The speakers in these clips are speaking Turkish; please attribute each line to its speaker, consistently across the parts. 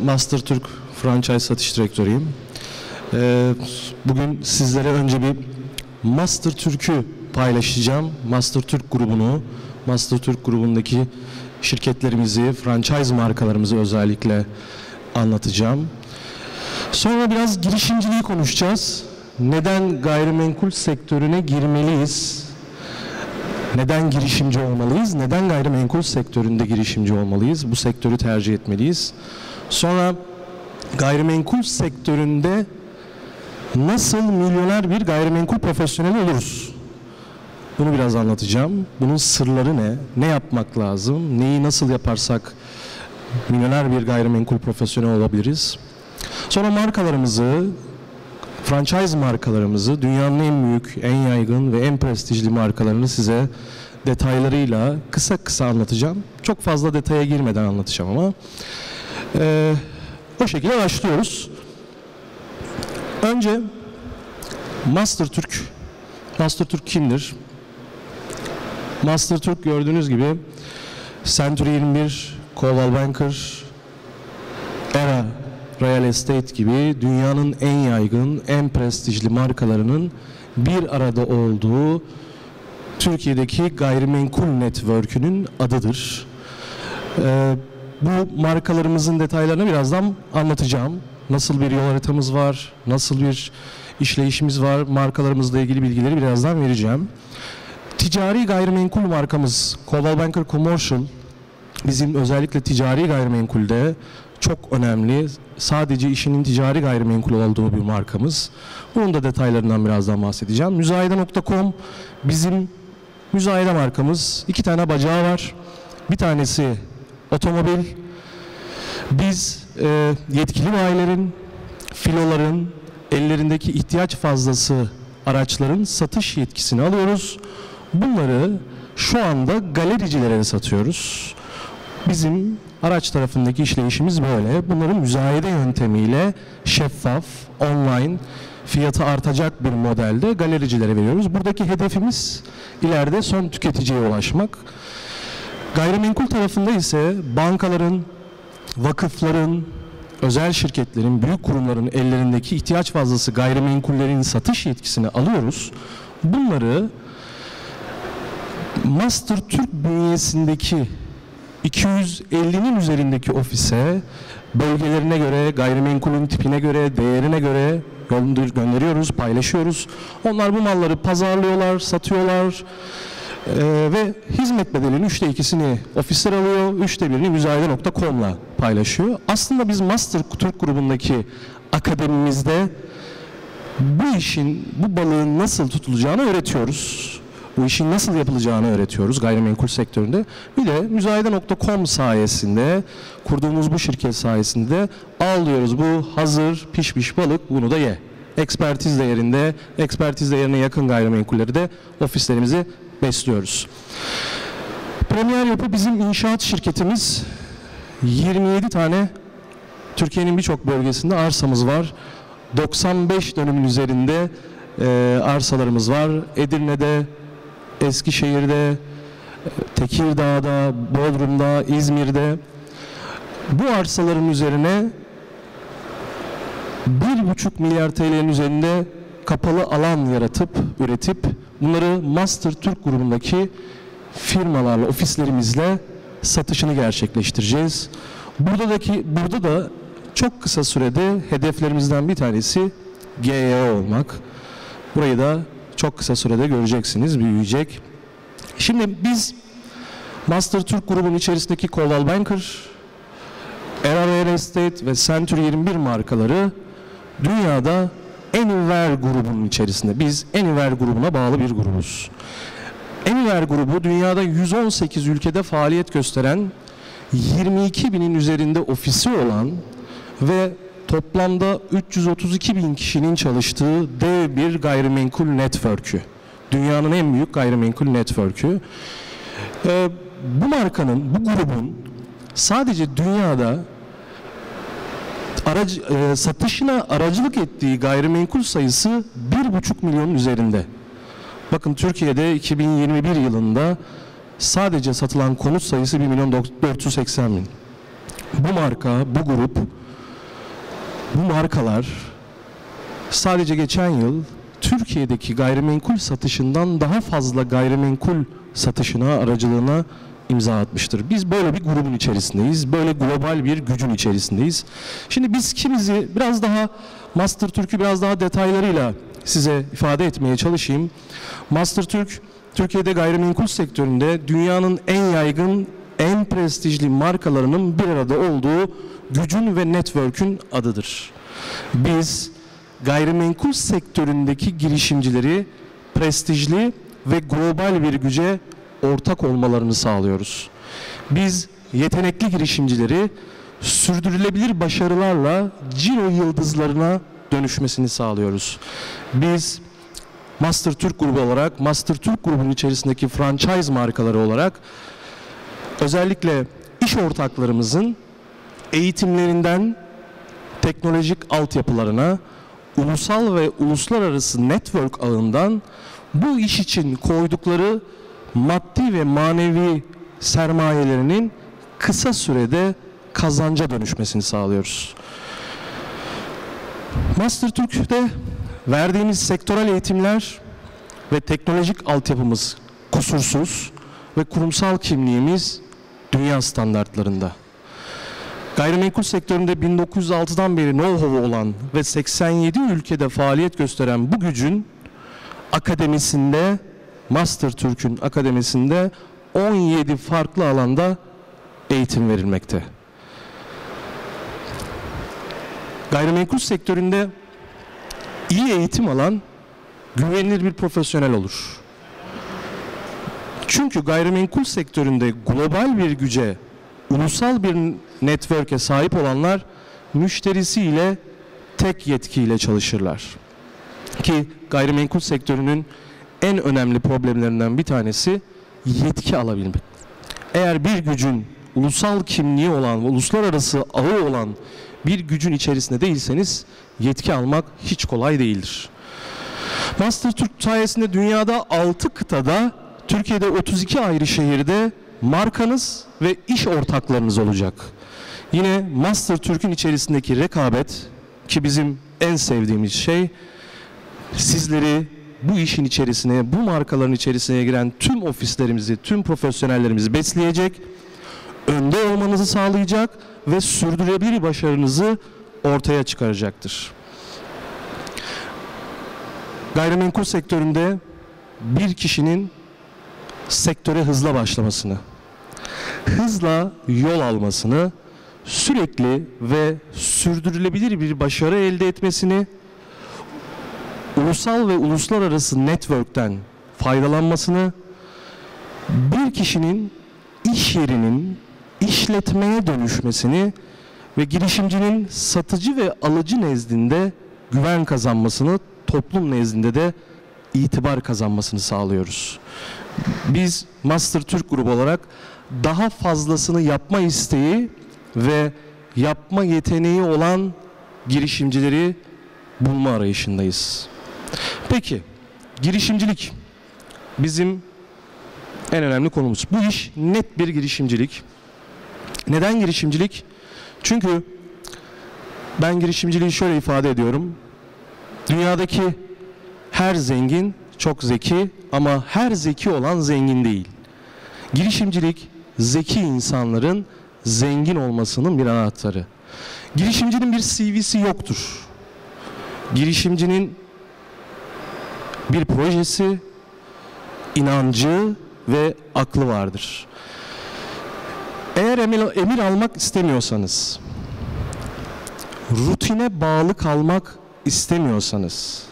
Speaker 1: Master Türk Franchise Satış Direktörüyüm. Bugün sizlere önce bir Master Türk'ü paylaşacağım. Master Türk grubunu, Master Türk grubundaki şirketlerimizi, franchise markalarımızı özellikle anlatacağım. Sonra biraz girişimciliği konuşacağız. Neden gayrimenkul sektörüne girmeliyiz? Neden girişimci olmalıyız? Neden gayrimenkul sektöründe girişimci olmalıyız? Bu sektörü tercih etmeliyiz. Sonra gayrimenkul sektöründe nasıl milyoner bir gayrimenkul profesyoneli oluruz? Bunu biraz anlatacağım. Bunun sırları ne? Ne yapmak lazım? Neyi nasıl yaparsak milyoner bir gayrimenkul profesyoneli olabiliriz? Sonra markalarımızı, franchise markalarımızı, dünyanın en büyük, en yaygın ve en prestijli markalarını size detaylarıyla kısa kısa anlatacağım. Çok fazla detaya girmeden anlatacağım ama o şekilde başlıyoruz. Önce Master Türk. Master Türk kimdir? Master Türk gördüğünüz gibi Century 21, Coldwell Banker, Era Real Estate gibi dünyanın en yaygın, en prestijli markalarının bir arada olduğu Türkiye'deki gayrimenkul network'ünün adıdır. Bu markalarımızın detaylarını birazdan anlatacağım. Nasıl bir yol haritamız var, nasıl bir işleyişimiz var, markalarımızla ilgili bilgileri birazdan vereceğim. Ticari gayrimenkul markamız Coldwell Banker Commercial bizim özellikle ticari gayrimenkulde çok önemli, sadece işinin ticari gayrimenkul olduğu bir markamız. Bunun da detaylarından birazdan bahsedeceğim. Müzayede.com bizim müzayede markamız. 2 tane bacağı var. Bir tanesi otomobil. Biz yetkili bayilerin, filoların ellerindeki ihtiyaç fazlası araçların satış yetkisini alıyoruz. Bunları şu anda galericilere satıyoruz. Bizim araç tarafındaki işleyişimiz böyle. Bunları müzayede yöntemiyle şeffaf, online, fiyatı artacak bir modelde galericilere veriyoruz. Buradaki hedefimiz ileride son tüketiciye ulaşmak. Gayrimenkul tarafında ise bankaların, vakıfların, özel şirketlerin, büyük kurumların ellerindeki ihtiyaç fazlası gayrimenkullerin satış yetkisini alıyoruz. Bunları Master Türk bünyesindeki 250'nin üzerindeki ofise bölgelerine göre, gayrimenkulün tipine göre, değerine göre gönderiyoruz, paylaşıyoruz. Onlar bu malları pazarlıyorlar, satıyorlar ve hizmet bedelinin 2'sini ofisler alıyor, 1/3'ünü müzayede.com'la paylaşıyor. Aslında biz Master Türk grubundaki akademimizde bu işin, bu balığın nasıl tutulacağını öğretiyoruz. Bu işin nasıl yapılacağını öğretiyoruz gayrimenkul sektöründe. Bir de müzayede.com sayesinde, kurduğumuz bu şirket sayesinde al diyoruz bu hazır pişmiş balık, bunu da ye. Ekspertiz değerinde, ekspertiz değerine yakın gayrimenkulleri de ofislerimizi besliyoruz. Premier Yapı bizim inşaat şirketimiz. 27 tane Türkiye'nin birçok bölgesinde arsamız var. 95 dönümün üzerinde arsalarımız var. Edirne'de, Eskişehir'de, Tekirdağ'da, Bodrum'da, İzmir'de. Bu arsaların üzerine 1,5 milyar TL'nin üzerinde kapalı alan yaratıp, üretip bunları Master Türk grubundaki firmalarla, ofislerimizle satışını gerçekleştireceğiz. Burada da çok kısa sürede hedeflerimizden bir tanesi GEO olmak. Burayı da çok kısa sürede göreceksiniz, büyüyecek. Şimdi biz Master Türk grubunun içerisindeki Coldwell Banker, Era Real Estate ve Century 21 markaları dünyada Anywhere grubunun içerisinde. Biz Anywhere grubuna bağlı bir grubuz. Anywhere grubu dünyada 118 ülkede faaliyet gösteren 22 binin üzerinde ofisi olan ve toplamda 332 bin kişinin çalıştığı dev bir gayrimenkul network'ü. Dünyanın en büyük gayrimenkul network'ü. Bu markanın, bu grubun sadece dünyada satışına aracılık ettiği gayrimenkul sayısı 1,5 milyonun üzerinde. Bakın Türkiye'de 2021 yılında sadece satılan konut sayısı 1.480.000. Bu marka, bu grup Bu markalar sadece geçen yıl Türkiye'deki gayrimenkul satışından daha fazla gayrimenkul satışına, aracılığına imza atmıştır. Biz böyle bir grubun içerisindeyiz. Böyle global bir gücün içerisindeyiz. Şimdi biz kimizi biraz daha Master Türk'ü biraz daha detaylarıyla size ifade etmeye çalışayım. Master Türk, Türkiye'de gayrimenkul sektöründe dünyanın en yaygın, en prestijli markalarının bir arada olduğu gücün ve network'ün adıdır. Biz gayrimenkul sektöründeki girişimcileri prestijli ve global bir güce ortak olmalarını sağlıyoruz. Biz yetenekli girişimcileri sürdürülebilir başarılarla ciro yıldızlarına dönüşmesini sağlıyoruz. Biz Master Türk grubu olarak, Master Türk grubunun içerisindeki franchise markaları olarak özellikle iş ortaklarımızın eğitimlerinden teknolojik altyapılarına, ulusal ve uluslararası network ağından bu iş için koydukları maddi ve manevi sermayelerinin kısa sürede kazanca dönüşmesini sağlıyoruz. Master Türk'te verdiğimiz sektörel eğitimler ve teknolojik altyapımız kusursuz ve kurumsal kimliğimiz dünya standartlarında. Gayrimenkul sektöründe 1906'dan beri know-how'u olan ve 87 ülkede faaliyet gösteren bu gücün akademisinde, Master Türk'ün akademisinde 17 farklı alanda eğitim verilmekte. Gayrimenkul sektöründe iyi eğitim alan güvenilir bir profesyonel olur. Çünkü gayrimenkul sektöründe global bir güce, ulusal bir network'e sahip olanlar müşterisiyle tek yetkiyle çalışırlar. Ki gayrimenkul sektörünün en önemli problemlerinden bir tanesi yetki alabilmek. Eğer bir gücün ulusal kimliği olan, uluslararası ağı olan bir gücün içerisinde değilseniz yetki almak hiç kolay değildir. Master Türk sayesinde dünyada 6 kıtada, Türkiye'de 32 ayrı şehirde markanız ve iş ortaklarınız olacak. Yine Master Türk'ün içerisindeki rekabet, ki bizim en sevdiğimiz şey, sizleri bu işin içerisine, bu markaların içerisine giren tüm ofislerimizi, tüm profesyonellerimizi besleyecek, önde olmanızı sağlayacak ve sürdürülebilir başarınızı ortaya çıkaracaktır. Gayrimenkul sektöründe bir kişinin sektöre hızla başlamasını, hızla yol almasını, sürekli ve sürdürülebilir bir başarı elde etmesini, ulusal ve uluslararası network'ten faydalanmasını, bir kişinin iş yerinin işletmeye dönüşmesini ve girişimcinin satıcı ve alıcı nezdinde güven kazanmasını, toplum nezdinde de itibar kazanmasını sağlıyoruz. Biz Master Türk grubu olarak daha fazlasını yapma isteği ve yapma yeteneği olan girişimcileri bulma arayışındayız. Peki, girişimcilik bizim en önemli konumuz. Bu iş net bir girişimcilik. Neden girişimcilik? Çünkü ben girişimciliği şöyle ifade ediyorum. Dünyadaki her zengin çok zeki ama her zeki olan zengin değil. Girişimcilik zeki insanların zengin olmasının bir anahtarı. Girişimcinin bir CV'si yoktur. Girişimcinin bir projesi, inancı ve aklı vardır. Eğer emir almak istemiyorsanız, rutine bağlı kalmak istemiyorsanız,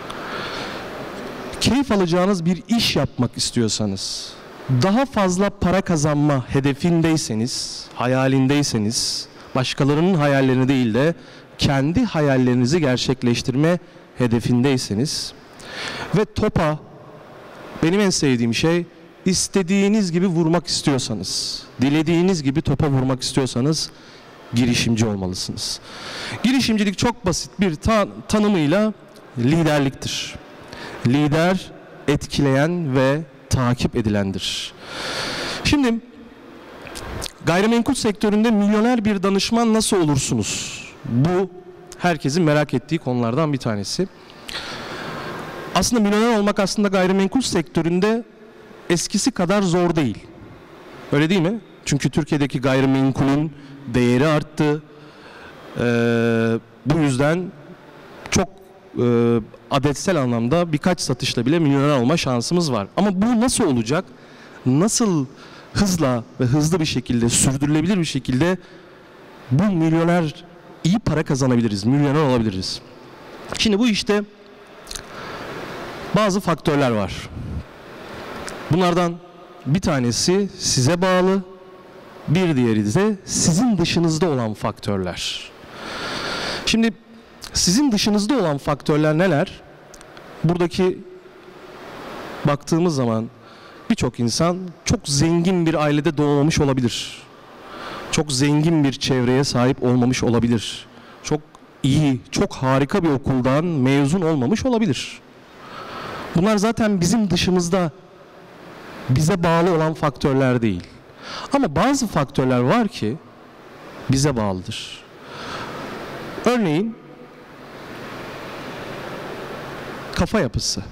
Speaker 1: keyif alacağınız bir iş yapmak istiyorsanız, daha fazla para kazanma hedefindeyseniz, hayalindeyseniz, başkalarının hayallerini değil de kendi hayallerinizi gerçekleştirme hedefindeyseniz ve topa, benim en sevdiğim şey, istediğiniz gibi vurmak istiyorsanız, dilediğiniz gibi topa vurmak istiyorsanız girişimci olmalısınız. Girişimcilik çok basit bir tanımıyla liderliktir. Lider, etkileyen ve takip edilendir. Şimdi gayrimenkul sektöründe milyoner bir danışman nasıl olursunuz? Bu herkesin merak ettiği konulardan bir tanesi. Aslında milyoner olmak aslında gayrimenkul sektöründe eskisi kadar zor değil. Öyle değil mi? Çünkü Türkiye'deki gayrimenkulün değeri arttı. Bu yüzden çok adetsel anlamda birkaç satışla bile milyoner olma şansımız var. Ama bu nasıl olacak? Nasıl hızla ve hızlı bir şekilde, sürdürülebilir bir şekilde bu milyoner iyi para kazanabiliriz, milyoner olabiliriz? Şimdi bu işte bazı faktörler var. Bunlardan bir tanesi size bağlı, bir diğeri de sizin dışınızda olan faktörler. Şimdi sizin dışınızda olan faktörler neler? Buradaki baktığımız zaman birçok insan çok zengin bir ailede doğmamış olabilir. Çok zengin bir çevreye sahip olmamış olabilir. Çok iyi, çok harika bir okuldan mezun olmamış olabilir. Bunlar zaten bizim dışımızda, bize bağlı olan faktörler değil. Ama bazı faktörler var ki bize bağlıdır. Örneğin kafa yapısı.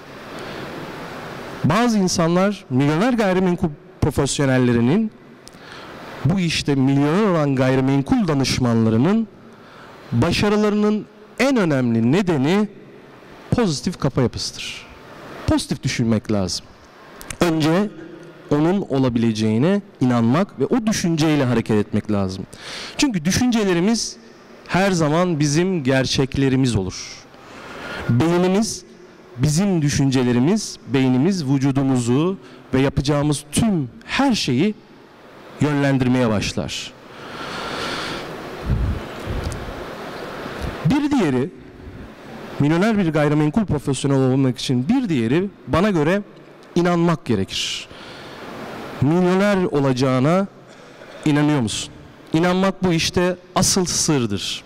Speaker 1: Bazı insanlar milyoner gayrimenkul profesyonellerinin, bu işte milyoner olan gayrimenkul danışmanlarının başarılarının en önemli nedeni pozitif kafa yapısıdır. Pozitif düşünmek lazım. Önce onun olabileceğine inanmak ve o düşünceyle hareket etmek lazım. Çünkü düşüncelerimiz her zaman bizim gerçeklerimiz olur. Beynimiz, bizim düşüncelerimiz, beynimiz vücudumuzu ve yapacağımız tüm her şeyi yönlendirmeye başlar. Bir diğeri, milyoner bir gayrimenkul profesyonel olmak için bir diğeri, bana göre inanmak gerekir. Milyoner olacağına inanıyor musun? İnanmak bu işte asıl sırdır.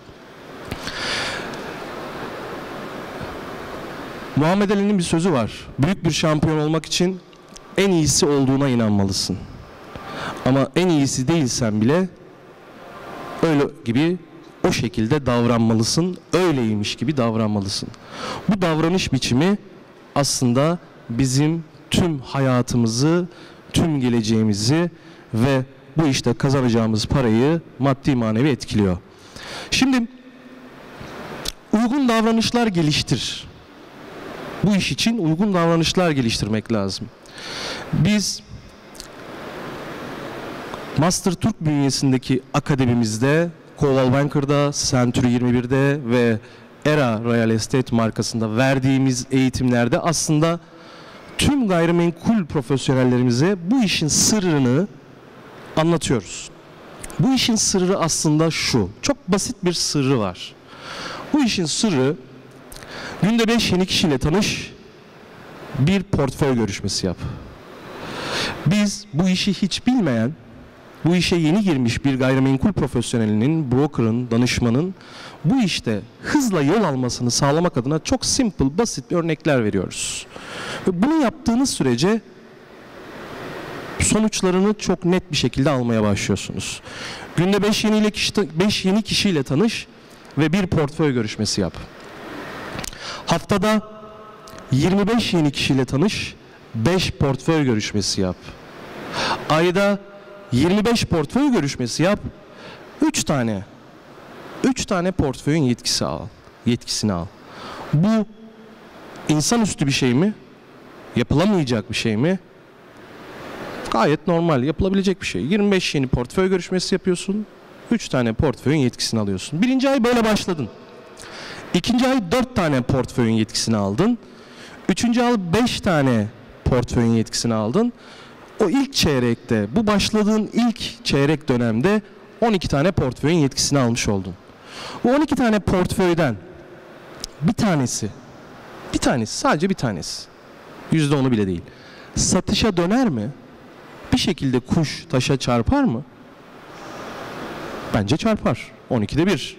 Speaker 1: Muhammed Ali'nin bir sözü var. Büyük bir şampiyon olmak için en iyisi olduğuna inanmalısın. Ama en iyisi değilsen bile öyle gibi, o şekilde davranmalısın. Öyleymiş gibi davranmalısın. Bu davranış biçimi aslında bizim tüm hayatımızı, tüm geleceğimizi ve bu işte kazanacağımız parayı maddi manevi etkiliyor. Şimdi uygun davranışlar geliştir. Bu iş için uygun davranışlar geliştirmek lazım. Biz Master Türk bünyesindeki akademimizde, Coldwell Banker'da, Century 21'de ve Era Real Estate markasında verdiğimiz eğitimlerde aslında tüm gayrimenkul profesyonellerimize bu işin sırrını anlatıyoruz. Bu işin sırrı aslında şu. Çok basit bir sırrı var. Bu işin sırrı, günde 5 yeni kişiyle tanış, bir portföy görüşmesi yap. Biz bu işi hiç bilmeyen, bu işe yeni girmiş bir gayrimenkul profesyonelinin, broker'ın, danışmanın bu işte hızla yol almasını sağlamak adına çok simple, basit bir örnekler veriyoruz. Ve bunu yaptığınız sürece sonuçlarını çok net bir şekilde almaya başlıyorsunuz. Günde 5 yeni kişiyle tanış ve bir portföy görüşmesi yap. Haftada 25 yeni kişiyle tanış, 5 portföy görüşmesi yap. Ayda 25 portföy görüşmesi yap, 3 tane portföyün yetkisini al. Bu insanüstü bir şey mi? Yapılamayacak bir şey mi? Gayet normal, yapılabilecek bir şey. 25 yeni portföy görüşmesi yapıyorsun, 3 tane portföyün yetkisini alıyorsun. Birinci ay böyle başladın. İkinci ay 4 tane portföyün yetkisini aldın. Üçüncü ay 5 tane portföyün yetkisini aldın. O ilk çeyrekte, bu başladığın ilk çeyrek dönemde 12 tane portföyün yetkisini almış oldun. Bu 12 tane portföyden bir tanesi, sadece bir tanesi, %10'u bile değil, satışa döner mi? Bir şekilde kuş taşa çarpar mı? Bence çarpar. 12'de 1.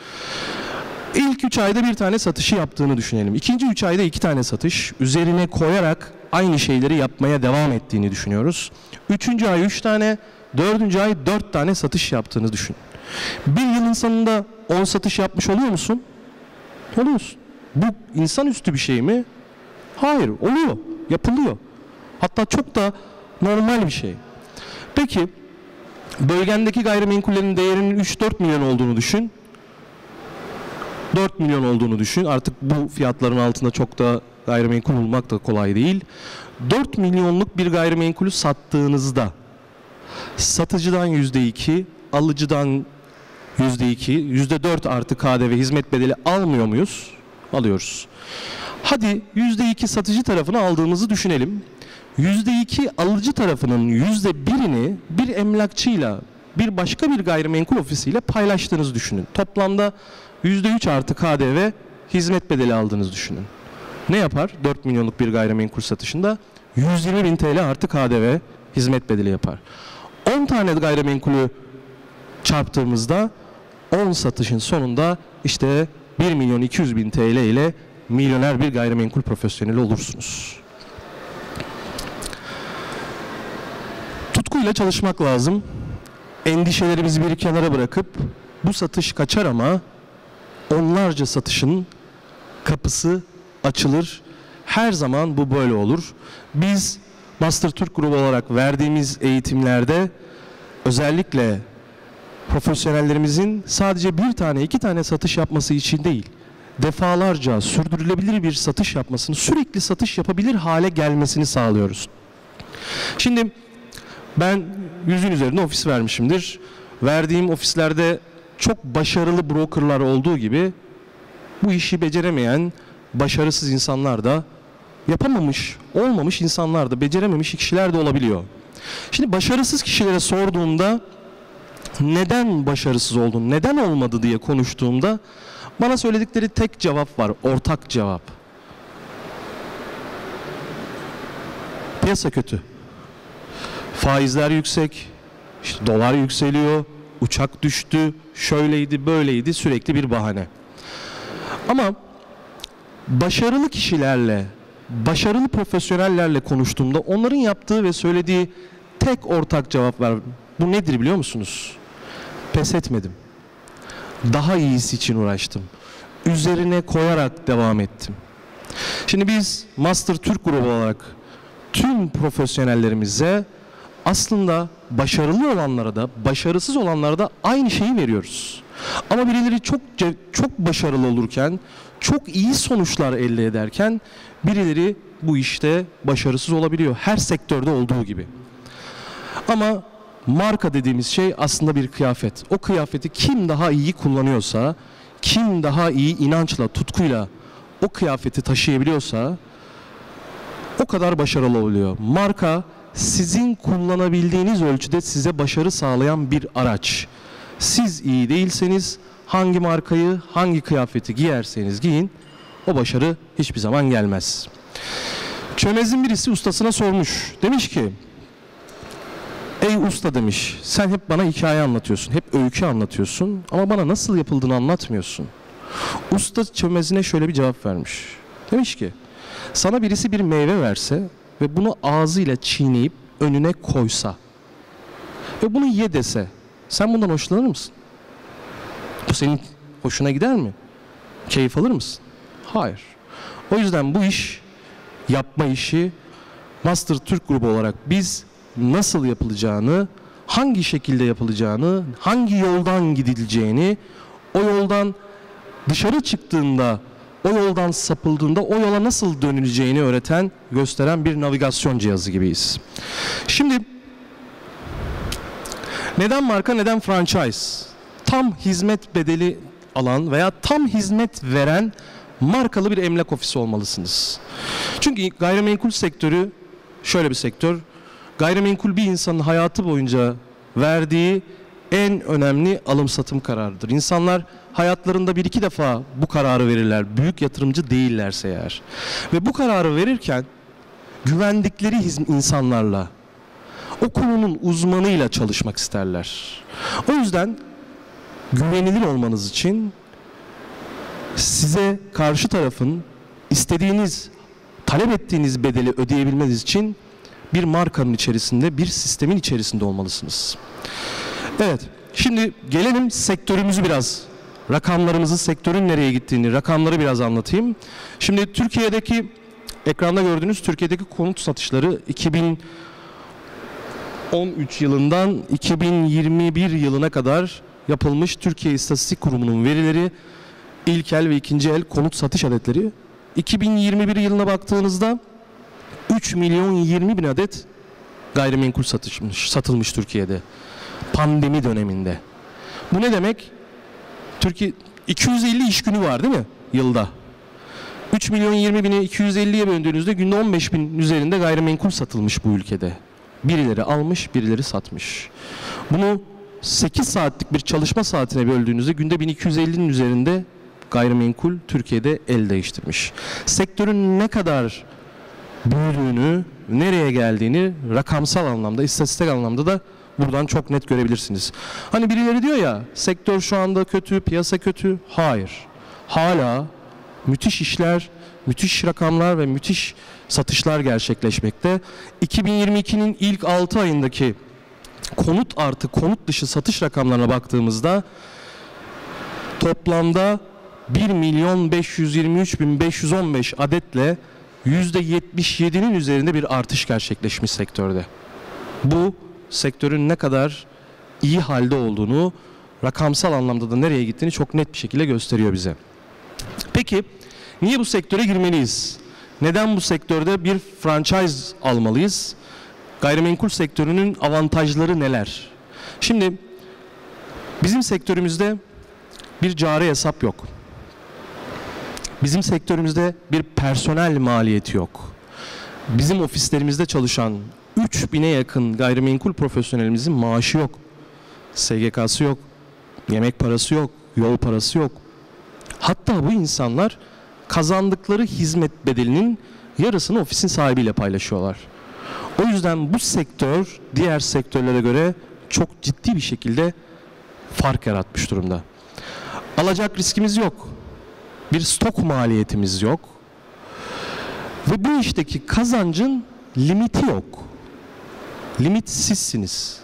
Speaker 1: İlk 3 ayda bir tane satışı yaptığını düşünelim. İkinci 3 ayda 2 tane satış, üzerine koyarak aynı şeyleri yapmaya devam ettiğini düşünüyoruz. Üçüncü ay 3 tane, dördüncü ay 4 tane satış yaptığını düşün. Bir yılın sonunda 10 satış yapmış oluyor musun? Oluyorsun. Bu insanüstü bir şey mi? Hayır, oluyor, yapılıyor. Hatta çok da normal bir şey. Peki, bölgendeki gayrimenkullerin değerinin 3-4 milyon olduğunu düşün. 4 milyon olduğunu düşün. Artık bu fiyatların altında çok da gayrimenkul bulmak da kolay değil. 4 milyonluk bir gayrimenkulü sattığınızda satıcıdan %2, alıcıdan %2, %4 artı KDV hizmet bedeli almıyor muyuz? Alıyoruz. Hadi %2 satıcı tarafını aldığımızı düşünelim. %2 alıcı tarafının %1'ini bir emlakçıyla, bir başka bir gayrimenkul ofisiyle paylaştığınızı düşünün. Toplamda %3 artı KDV hizmet bedeli aldığınızı düşünün. Ne yapar? 4 milyonluk bir gayrimenkul satışında 120.000 TL artı KDV hizmet bedeli yapar. 10 tane gayrimenkulü çarptığımızda 10 satışın sonunda işte 1.200.000 TL ile milyoner bir gayrimenkul profesyoneli olursunuz. Tutkuyla çalışmak lazım. Endişelerimizi bir kenara bırakıp bu satış kaçar ama onlarca satışın kapısı açılır. Her zaman bu böyle olur. Biz Master Türk grubu olarak verdiğimiz eğitimlerde özellikle profesyonellerimizin sadece bir tane, iki tane satış yapması için değil, defalarca sürdürülebilir bir satış yapmasını, sürekli satış yapabilir hale gelmesini sağlıyoruz. Şimdi ben 100'ün üzerinde ofis vermişimdir. Verdiğim ofislerde çok başarılı brokerlar olduğu gibi bu işi beceremeyen başarısız insanlar da, yapamamış, olmamış insanlar da, becerememiş kişiler de olabiliyor. Şimdi başarısız kişilere sorduğumda neden başarısız oldun, neden olmadı diye konuştuğumda bana söyledikleri tek cevap var, ortak cevap. Piyasa kötü. Faizler yüksek, işte dolar yükseliyor, uçak düştü, şöyleydi, böyleydi, sürekli bir bahane. Ama başarılı kişilerle, başarılı profesyonellerle konuştuğumda onların yaptığı ve söylediği tek ortak cevap var. Bu nedir biliyor musunuz? Pes etmedim. Daha iyisi için uğraştım. Üzerine koyarak devam ettim. Şimdi biz Master Türk grubu olarak tüm profesyonellerimize aslında başarılı olanlara da, başarısız olanlara da aynı şeyi veriyoruz. Ama birileri çok başarılı olurken, çok iyi sonuçlar elde ederken birileri bu işte başarısız olabiliyor. Her sektörde olduğu gibi. Ama marka dediğimiz şey aslında bir kıyafet. O kıyafeti kim daha iyi kullanıyorsa, kim daha iyi inançla, tutkuyla o kıyafeti taşıyabiliyorsa o kadar başarılı oluyor. Marka sizin kullanabildiğiniz ölçüde size başarı sağlayan bir araç. Siz iyi değilseniz hangi markayı, hangi kıyafeti giyerseniz giyin, o başarı hiçbir zaman gelmez. Çömez'in birisi ustasına sormuş. Demiş ki, ey usta demiş, sen hep bana hikaye anlatıyorsun, hep öykü anlatıyorsun ama bana nasıl yapıldığını anlatmıyorsun. Usta çömezine şöyle bir cevap vermiş. Demiş ki, sana birisi bir meyve verse ve bunu ağzıyla çiğneyip önüne koysa ve bunu ye dese, sen bundan hoşlanır mısın? Bu senin hoşuna gider mi? Keyif alır mısın? Hayır. O yüzden bu iş, yapma işi Master Türk grubu olarak biz nasıl yapılacağını, hangi şekilde yapılacağını, hangi yoldan gidileceğini, o yoldan dışarı çıktığında, o yoldan sapıldığında o yola nasıl dönüleceğini öğreten, gösteren bir navigasyon cihazı gibiyiz. Şimdi neden marka, neden franchise? Tam hizmet bedeli alan veya tam hizmet veren markalı bir emlak ofisi olmalısınız. Çünkü gayrimenkul sektörü şöyle bir sektör. Gayrimenkul bir insanın hayatı boyunca verdiği en önemli alım satım kararıdır. İnsanlar hayatlarında bir iki defa bu kararı verirler. Büyük yatırımcı değillerse eğer. Ve bu kararı verirken güvendikleri insanlarla, o konunun uzmanıyla çalışmak isterler. O yüzden güvenilir olmanız için size karşı tarafın istediğiniz, talep ettiğiniz bedeli ödeyebilmeniz için bir markanın içerisinde, bir sistemin içerisinde olmalısınız. Evet, Şimdi gelelim sektörümüzü biraz, rakamlarımızın sektörün nereye gittiğini, rakamları biraz anlatayım. Şimdi Türkiye'deki, ekranda gördüğünüz Türkiye'deki konut satışları 2013 yılından 2021 yılına kadar yapılmış Türkiye İstatistik Kurumu'nun verileri, ilk el ve ikinci el konut satış adetleri. 2021 yılına baktığınızda 3 milyon 20 bin adet gayrimenkul satılmış Türkiye'de. Pandemi döneminde. Bu ne demek? Türkiye 250 iş günü var değil mi yılda? 3 milyon 20 bini 250'ye böldüğünüzde günde 15 bin üzerinde gayrimenkul satılmış bu ülkede. Birileri almış, birileri satmış. Bunu 8 saatlik bir çalışma saatine böldüğünüzde günde 1250'nin üzerinde gayrimenkul Türkiye'de el değiştirmiş. Sektörün ne kadar büyüdüğünü, nereye geldiğini rakamsal anlamda, istatistik anlamda da buradan çok net görebilirsiniz. Hani birileri diyor ya, sektör şu anda kötü, piyasa kötü. Hayır. Hala müthiş işler, müthiş rakamlar ve müthiş satışlar gerçekleşmekte. 2022'nin ilk 6 ayındaki konut artı konut dışı satış rakamlarına baktığımızda toplamda 1 milyon 523 bin 515 adetle %77'nin üzerinde bir artış gerçekleşmiş sektörde. Bu sektörün ne kadar iyi halde olduğunu, rakamsal anlamda da nereye gittiğini çok net bir şekilde gösteriyor bize. Peki niye bu sektöre girmeliyiz? Neden bu sektörde bir franchise almalıyız? Gayrimenkul sektörünün avantajları neler? Şimdi bizim sektörümüzde bir cari hesap yok. Bizim sektörümüzde bir personel maliyeti yok. Bizim ofislerimizde çalışan 3000'e yakın gayrimenkul profesyonelimizin maaşı yok. SGK'sı yok, yemek parası yok, yol parası yok. Hatta bu insanlar kazandıkları hizmet bedelinin yarısını ofisin sahibiyle paylaşıyorlar. O yüzden bu sektör diğer sektörlere göre çok ciddi bir şekilde fark yaratmış durumda. Alacak riskimiz yok. Bir stok maliyetimiz yok. Ve bu işteki kazancın limiti yok. Limit sizsiniz.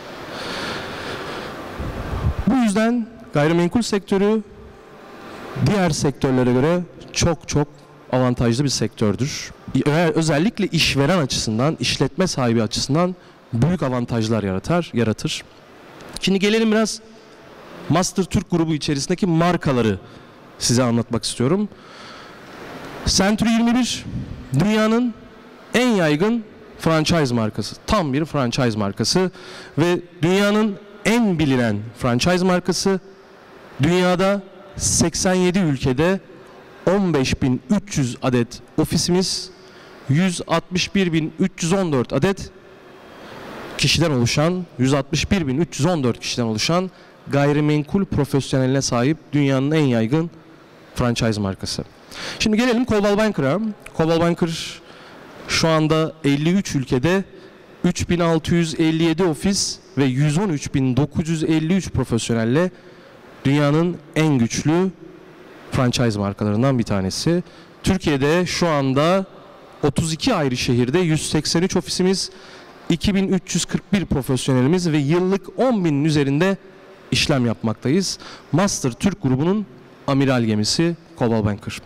Speaker 1: Bu yüzden gayrimenkul sektörü diğer sektörlere göre çok çok avantajlı bir sektördür. Özellikle işveren açısından, işletme sahibi açısından büyük avantajlar yaratır. Şimdi gelelim biraz Master Türk grubu içerisindeki markaları size anlatmak istiyorum. Century 21 dünyanın en yaygın franchise markası. Tam bir franchise markası ve dünyanın en bilinen franchise markası. Dünyada 87 ülkede 15.300 adet ofisimiz, 161.314 adet kişiden oluşan, 161.314 kişiden oluşan gayrimenkul profesyoneline sahip dünyanın en yaygın franchise markası. Şimdi gelelim Coldwell Banker'a. Coldwell Banker şu anda 53 ülkede 3657 ofis ve 113.953 profesyonelle dünyanın en güçlü franchise markalarından bir tanesi. Türkiye'de şu anda 32 ayrı şehirde 183 ofisimiz, 2341 profesyonelimiz ve yıllık 10.000'in üzerinde işlem yapmaktayız. Master Türk grubunun amiral gemisi Coldwell Banker.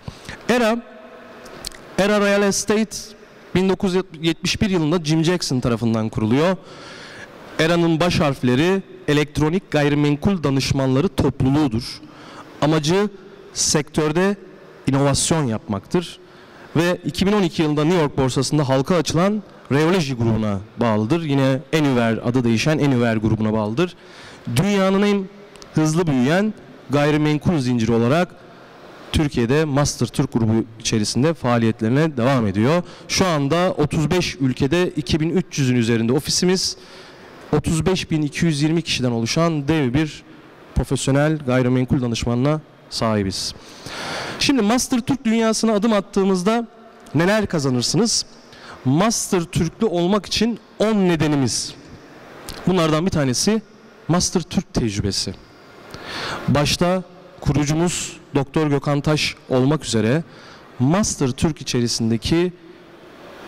Speaker 1: Era Real Estate 1971 yılında Jim Jackson tarafından kuruluyor. ERA'nın baş harfleri Elektronik Gayrimenkul Danışmanları Topluluğu'dur. Amacı sektörde inovasyon yapmaktır. Ve 2012 yılında New York borsasında halka açılan Reology grubuna bağlıdır. Yine Anywhere adı değişen Anywhere grubuna bağlıdır. Dünyanın en hızlı büyüyen gayrimenkul zinciri olarak Türkiye'de Master Türk grubu içerisinde faaliyetlerine devam ediyor. Şu anda 35 ülkede 2300'ün üzerinde ofisimiz, 35.220 kişiden oluşan dev bir profesyonel gayrimenkul danışmanına sahibiz. Şimdi Master Türk dünyasına adım attığımızda neler kazanırsınız? Master Türklü olmak için 10 nedenimiz. Bunlardan bir tanesi Master Türk tecrübesi. Başta kurucumuz Doktor Gökhan Taş olmak üzere Master Türk içerisindeki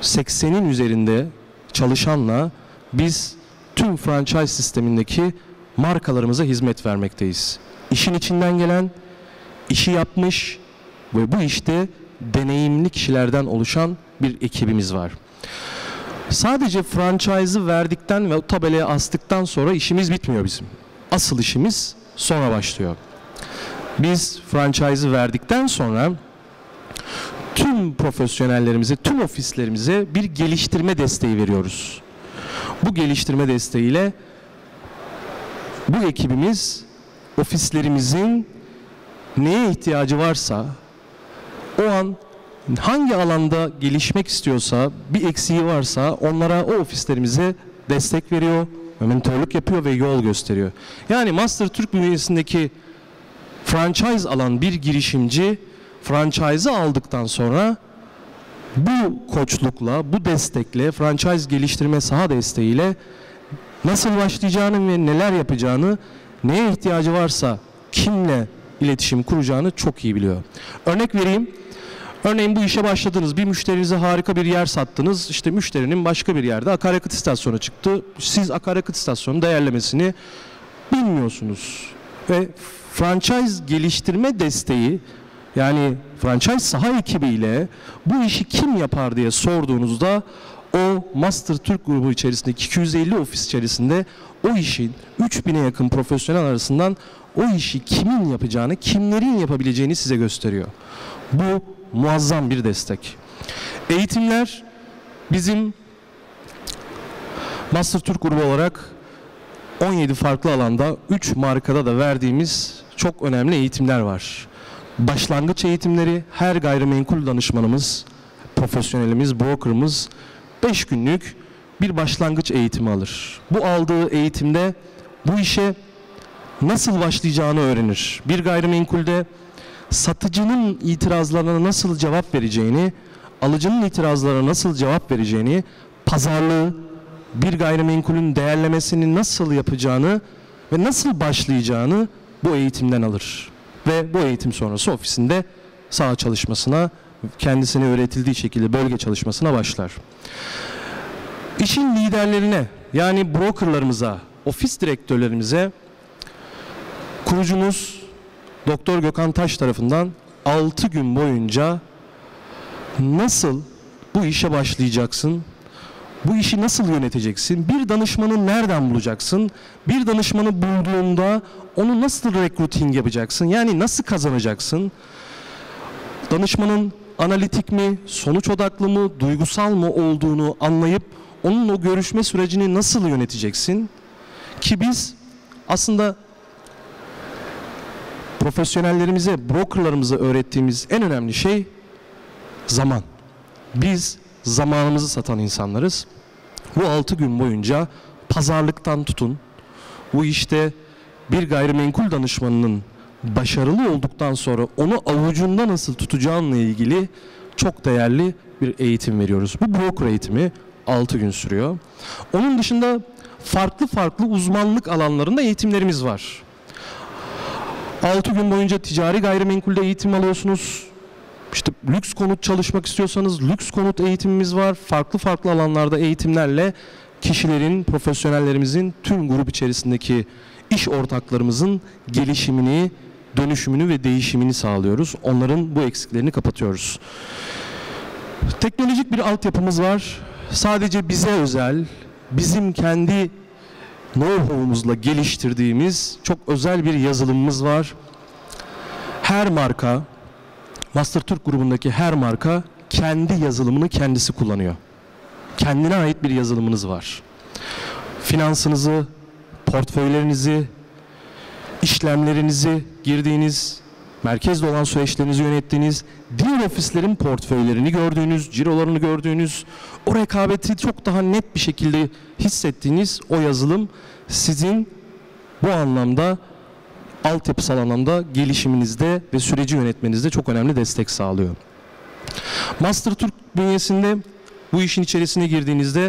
Speaker 1: 80'in üzerinde çalışanla biz tüm franchise sistemindeki markalarımıza hizmet vermekteyiz. İşin içinden gelen, işi yapmış ve bu işte deneyimli kişilerden oluşan bir ekibimiz var. Sadece franchise'ı verdikten ve o tabelaya astıktan sonra işimiz bitmiyor bizim. Asıl işimiz sonra başlıyor. Biz franchise'ı verdikten sonra tüm profesyonellerimize, tüm ofislerimize bir geliştirme desteği veriyoruz. Bu geliştirme desteğiyle bu ekibimiz ofislerimizin neye ihtiyacı varsa, o an hangi alanda gelişmek istiyorsa, bir eksiği varsa onlara, o ofislerimize destek veriyor, mentorluk yapıyor ve yol gösteriyor. Yani Master Türk bünyesindeki franchise alan bir girişimci franchise'ı aldıktan sonra bu koçlukla, bu destekle, franchise geliştirme saha desteğiyle nasıl başlayacağını ve neler yapacağını, neye ihtiyacı varsa kimle iletişim kuracağını çok iyi biliyor. Örnek vereyim. Örneğin bu işe başladınız, bir müşterinize harika bir yer sattınız, işte müşterinin başka bir yerde akaryakıt istasyonu çıktı, siz akaryakıt istasyonu değerlemesini bilmiyorsunuz ve franchise geliştirme desteği, yani franchise saha ekibiyle bu işi kim yapar diye sorduğunuzda o Master Türk grubu içerisindeki 250 ofis içerisinde o işin 3000'e yakın profesyonel arasından o işi kimin yapacağını, kimlerin yapabileceğini size gösteriyor. Bu muazzam bir destek. Eğitimler bizim Master Türk grubu olarak 17 farklı alanda 3 markada da verdiğimiz çok önemli eğitimler var. Başlangıç eğitimleri, her gayrimenkul danışmanımız, profesyonelimiz, brokerımız 5 günlük bir başlangıç eğitimi alır. Bu aldığı eğitimde bu işe nasıl başlayacağını öğrenir. Bir gayrimenkulde satıcının itirazlarına nasıl cevap vereceğini, alıcının itirazlarına nasıl cevap vereceğini, pazarlığı, bir gayrimenkulün değerlemesini nasıl yapacağını ve nasıl başlayacağını bu eğitimden alır. Ve bu eğitim sonrası ofisinde saha çalışmasına, kendisine öğretildiği şekilde bölge çalışmasına başlar. İşin liderlerine, yani brokerlarımıza, ofis direktörlerimize kurucumuz Doktor Gökhan Taş tarafından 6 gün boyunca nasıl bu işe başlayacaksın, bu işi nasıl yöneteceksin, bir danışmanı nereden bulacaksın, bir danışmanı bulduğunda onu nasıl recruiting yapacaksın, yani nasıl kazanacaksın, danışmanın analitik mi, sonuç odaklı mı, duygusal mı olduğunu anlayıp onun o görüşme sürecini nasıl yöneteceksin ki biz aslında profesyonellerimize, brokerlarımıza öğrettiğimiz en önemli şey zaman. Biz zamanımızı satan insanlarız. Bu 6 gün boyunca pazarlıktan tutun, bu işte bir gayrimenkul danışmanının başarılı olduktan sonra onu avucunda nasıl tutacağınla ilgili çok değerli bir eğitim veriyoruz. Bu broker eğitimi 6 gün sürüyor. Onun dışında farklı uzmanlık alanlarında eğitimlerimiz var. 6 gün boyunca ticari gayrimenkulde eğitim alıyorsunuz. İşte lüks konut çalışmak istiyorsanız lüks konut eğitimimiz var. Farklı alanlarda eğitimlerle kişilerin, profesyonellerimizin, tüm grup içerisindeki iş ortaklarımızın gelişimini, dönüşümünü ve değişimini sağlıyoruz. Onların bu eksiklerini kapatıyoruz. Teknolojik bir altyapımız var. Sadece bize özel, bizim kendi know-how'umuzla geliştirdiğimiz çok özel bir yazılımımız var. Her marka, Master Türk grubundaki her marka kendi yazılımını kendisi kullanıyor. Kendine ait bir yazılımınız var. Finansınızı, portföylerinizi, işlemlerinizi girdiğiniz, merkezde olan süreçlerinizi yönettiğiniz, diğer ofislerin portföylerini gördüğünüz, cirolarını gördüğünüz, o rekabeti çok daha net bir şekilde hissettiğiniz o yazılım sizin bu anlamda, altyapısal anlamda gelişiminizde ve süreci yönetmenizde çok önemli destek sağlıyor. Master Türk bünyesinde bu işin içerisine girdiğinizde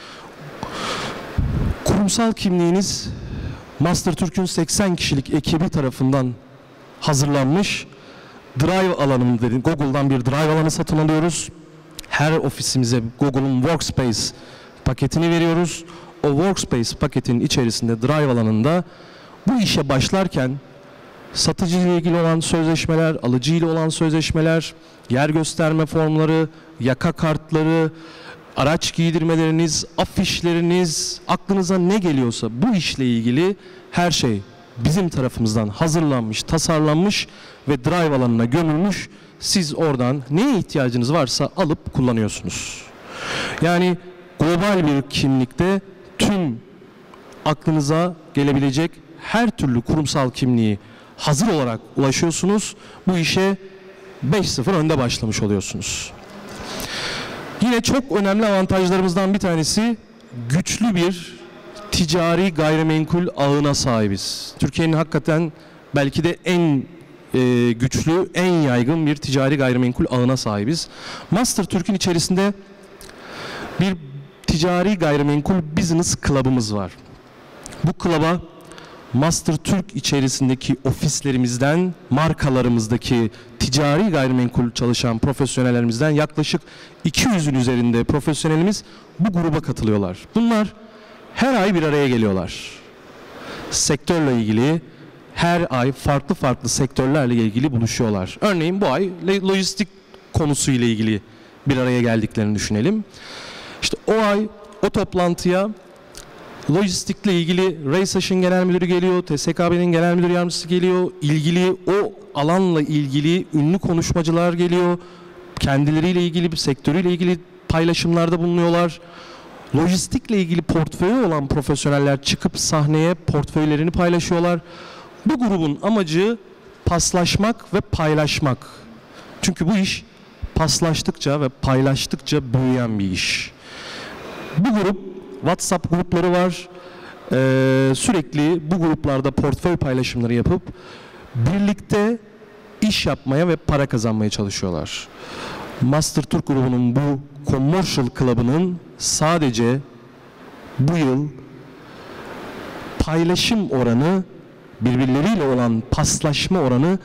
Speaker 1: kurumsal kimliğiniz Master Türk'ün 80 kişilik ekibi tarafından hazırlanmış Drive alanını dedim. Google'dan bir Drive alanı satın alıyoruz. Her ofisimize Google'un Workspace paketini veriyoruz. O Workspace paketin içerisinde Drive alanında bu işe başlarken satıcı ile ilgili olan sözleşmeler, alıcı ile olan sözleşmeler, yer gösterme formları, yaka kartları, araç giydirmeleriniz, afişleriniz, aklınıza ne geliyorsa bu işle ilgili her şey bizim tarafımızdan hazırlanmış, tasarlanmış ve drive alanına gömülmüş. Siz oradan neye ihtiyacınız varsa alıp kullanıyorsunuz. Yani global bir kimlikte tüm aklınıza gelebilecek her türlü kurumsal kimliği hazır olarak ulaşıyorsunuz. Bu işe 5-0 önde başlamış oluyorsunuz. Yine çok önemli avantajlarımızdan bir tanesi, güçlü bir ticari gayrimenkul ağına sahibiz. Türkiye'nin hakikaten belki de en güçlü, en yaygın bir ticari gayrimenkul ağına sahibiz. Master Türk'ün içerisinde bir ticari gayrimenkul business club'ımız var. Bu club'a Master Türk içerisindeki ofislerimizden, markalarımızdaki ticari gayrimenkul çalışan profesyonellerimizden yaklaşık 200'ün üzerinde profesyonelimiz bu gruba katılıyorlar. Bunlar her ay bir araya geliyorlar. Sektörle ilgili her ay farklı sektörlerle ilgili buluşuyorlar. Örneğin bu ay lojistik konusuyla ilgili bir araya geldiklerini düşünelim. İşte o ay o toplantıya lojistikle ilgili Raysaş'ın genel müdürü geliyor, TSKB'nin genel müdür yardımcısı geliyor, ilgili o alanla ilgili ünlü konuşmacılar geliyor, kendileriyle ilgili, sektörüyle ilgili paylaşımlarda bulunuyorlar. Lojistikle ilgili portföyü olan profesyoneller çıkıp sahneye portföylerini paylaşıyorlar. Bu grubun amacı paslaşmak ve paylaşmak. Çünkü bu iş paslaştıkça ve paylaştıkça büyüyen bir iş. Bu grup, WhatsApp grupları var. Sürekli bu gruplarda portföy paylaşımları yapıp birlikte iş yapmaya ve para kazanmaya çalışıyorlar. Master Türk grubunun bu Commercial Club'ının sadece bu yıl paylaşım oranı, birbirleriyle olan paslaşma oranı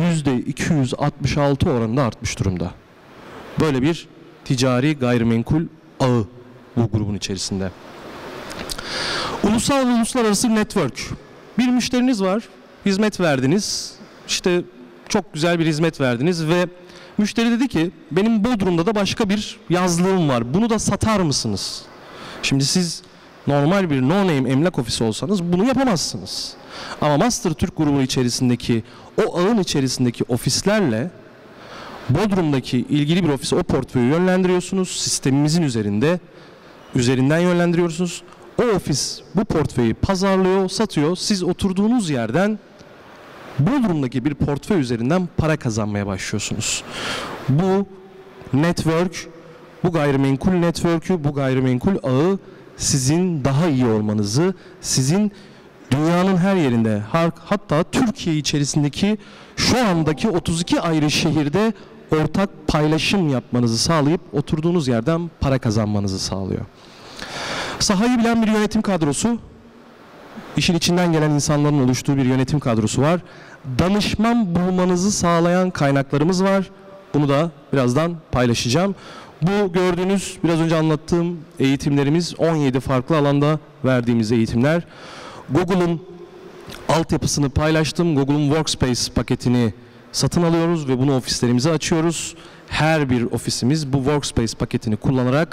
Speaker 1: %266 oranında artmış durumda. Böyle bir ticari gayrimenkul ağı bu grubun içerisinde. Ulusal ve uluslararası network. Bir müşteriniz var, hizmet verdiniz. İşte çok güzel bir hizmet verdiniz ve müşteri dedi ki benim Bodrum'da da başka bir yazlığım var. Bunu da satar mısınız? Şimdi siz normal bir no-name emlak ofisi olsanız bunu yapamazsınız. Ama Master Türk grubu içerisindeki o ağın içerisindeki ofislerle Bodrum'daki ilgili bir ofise o portföyü yönlendiriyorsunuz. Sistemimizin üzerinden yönlendiriyorsunuz. O ofis bu portföyü pazarlıyor, satıyor. Siz oturduğunuz yerden Bodrum'daki bir portföy üzerinden para kazanmaya başlıyorsunuz. Bu network, bu gayrimenkul network'ü, bu gayrimenkul ağı sizin daha iyi olmanızı, sizin dünyanın her yerinde, hatta Türkiye içerisindeki şu andaki 32 ayrı şehirde ortak paylaşım yapmanızı sağlayıp oturduğunuz yerden para kazanmanızı sağlıyor. Sahayı bilen bir yönetim kadrosu, işin içinden gelen insanların oluştuğu bir yönetim kadrosu var. Danışman bulmanızı sağlayan kaynaklarımız var. Bunu da birazdan paylaşacağım. Bu gördüğünüz, biraz önce anlattığım eğitimlerimiz 17 farklı alanda verdiğimiz eğitimler. Google'un altyapısını paylaştım. Google'un Workspace paketini satın alıyoruz ve bunu ofislerimize açıyoruz. Her bir ofisimiz bu Workspace paketini kullanarak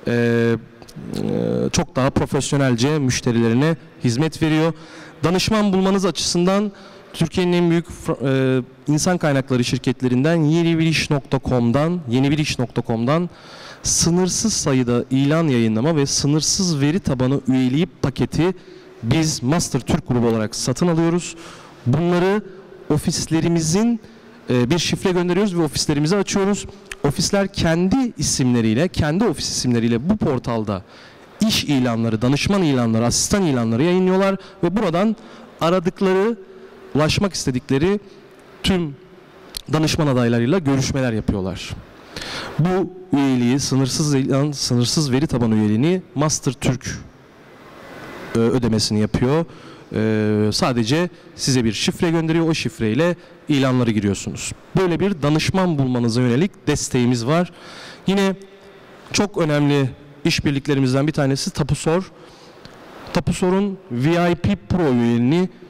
Speaker 1: çok daha profesyonelce müşterilerine hizmet veriyor. Danışman bulmanız açısından Türkiye'nin en büyük insan kaynakları şirketlerinden yenibiriş.com'dan sınırsız sayıda ilan yayınlama ve sınırsız veri tabanı üyeliği paketi biz Master Türk grubu olarak satın alıyoruz. Bunları ofislerimizin bir şifre gönderiyoruz ve ofislerimizi açıyoruz. Ofisler kendi isimleriyle, kendi ofis isimleriyle bu portalda iş ilanları, danışman ilanları, asistan ilanları yayınlıyorlar ve buradan aradıkları, ulaşmak istedikleri tüm danışman adaylarıyla görüşmeler yapıyorlar. Bu üyeliği, sınırsız veri tabanı üyeliğini Master Türk ödemesini yapıyor. Sadece size bir şifre gönderiyor. O şifreyle ilanları giriyorsunuz. Böyle bir danışman bulmanıza yönelik desteğimiz var. Yine çok önemli işbirliklerimizden bir tanesi Tapusor. Tapusor'un VIP Pro üyeliğini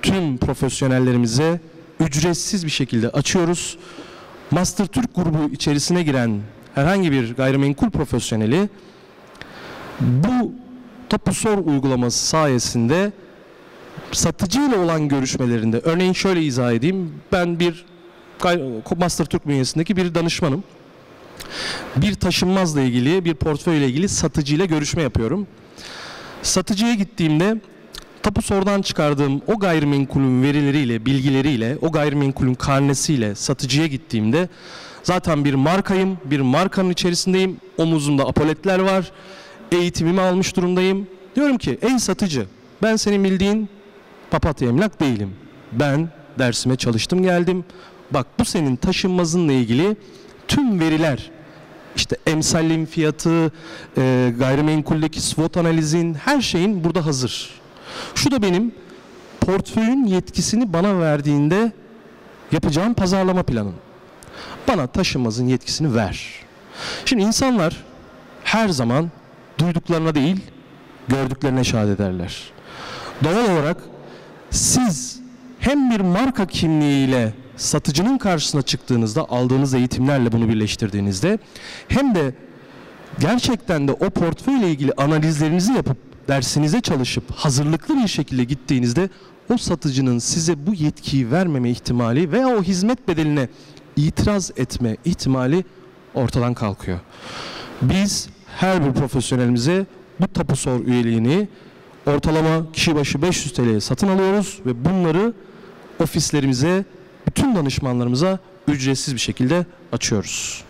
Speaker 1: tüm profesyonellerimize ücretsiz bir şekilde açıyoruz. Master Türk grubu içerisine giren herhangi bir gayrimenkul profesyoneli bu Tapu Sor uygulaması sayesinde satıcıyla olan görüşmelerinde, örneğin şöyle izah edeyim, ben bir Master Türk bünyesindeki bir danışmanım. Bir taşınmazla ilgili, bir portföyle ilgili satıcıyla görüşme yapıyorum. Satıcıya gittiğimde Tapu Sor'dan çıkardığım o gayrimenkulün verileriyle, bilgileriyle, o gayrimenkulün karnesiyle satıcıya gittiğimde zaten bir markayım, bir markanın içerisindeyim, omuzumda apoletler var, eğitimimi almış durumdayım. Diyorum ki ey satıcı, ben senin bildiğin papatya emlak değilim. Ben dersime çalıştım geldim. Bak bu senin taşınmazınla ilgili tüm veriler, işte emsalin fiyatı, gayrimenkuldeki SWOT analizin, her şeyin burada hazır. Şu da benim portföyün yetkisini bana verdiğinde yapacağım pazarlama planım. Bana taşınmazın yetkisini ver. Şimdi insanlar her zaman duyduklarına değil, gördüklerine şahit ederler. Doğal olarak siz hem bir marka kimliğiyle satıcının karşısına çıktığınızda, aldığınız eğitimlerle bunu birleştirdiğinizde, hem de gerçekten de o portföyle ilgili analizlerinizi yapıp dersinize çalışıp hazırlıklı bir şekilde gittiğinizde o satıcının size bu yetkiyi vermeme ihtimali veya o hizmet bedeline itiraz etme ihtimali ortadan kalkıyor. Biz her bir profesyonelimize bu Tapu Sor üyeliğini ortalama kişi başı 500 TL'ye satın alıyoruz ve bunları ofislerimize, bütün danışmanlarımıza ücretsiz bir şekilde açıyoruz.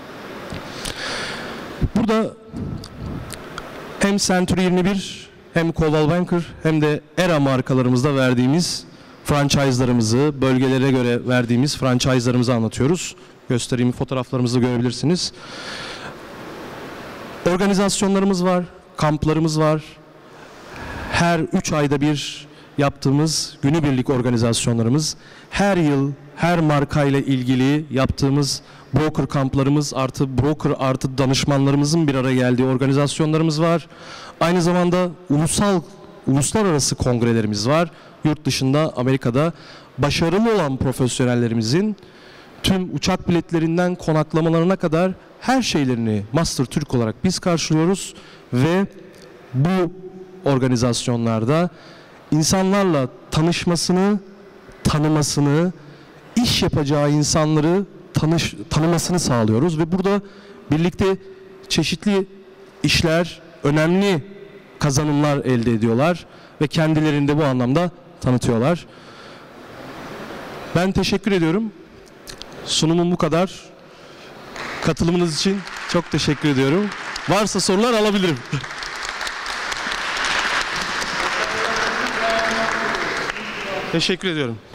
Speaker 1: Burada hem Century 21 hem Coldwell Banker hem de ERA markalarımızda verdiğimiz franchise'larımızı, bölgelere göre verdiğimiz franchise'larımızı anlatıyoruz. Göstereyim, fotoğraflarımızı görebilirsiniz. Organizasyonlarımız var, kamplarımız var. Her 3 ayda bir yaptığımız günübirlik organizasyonlarımız, her yıl her markayla ilgili yaptığımız broker kamplarımız artı broker artı danışmanlarımızın bir araya geldiği organizasyonlarımız var. Aynı zamanda uluslararası kongrelerimiz var. Yurt dışında, Amerika'da başarılı olan profesyonellerimizin tüm uçak biletlerinden konaklamalarına kadar her şeylerini Master Türk olarak biz karşılıyoruz ve bu organizasyonlarda insanlarla tanışmasını, tanımasını, iş yapacağı insanları tanımasını sağlıyoruz ve burada birlikte çeşitli işler, önemli kazanımlar elde ediyorlar ve kendilerini de bu anlamda tanıtıyorlar. Ben teşekkür ediyorum. Sunumum bu kadar. Katılımınız için çok teşekkür ediyorum. Varsa sorular alabilirim. Teşekkür ediyorum.